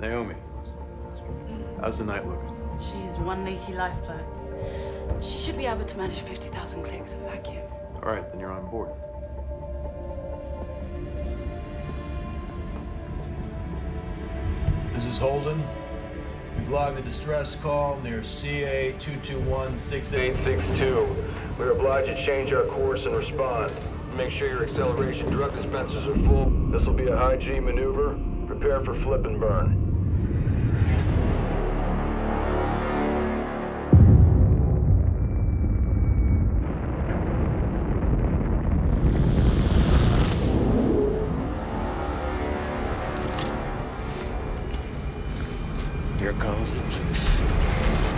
Naomi, how's the night looking? She's one leaky lifeboat. She should be able to manage 50,000 clicks of vacuum. All right, then you're on board. This is Holden. We've logged a distress call near CA 221-6862. We're obliged to change our course and respond. Make sure your acceleration drug dispensers are full. This will be a high G maneuver. Prepare for flip and burn. Here comes the juice.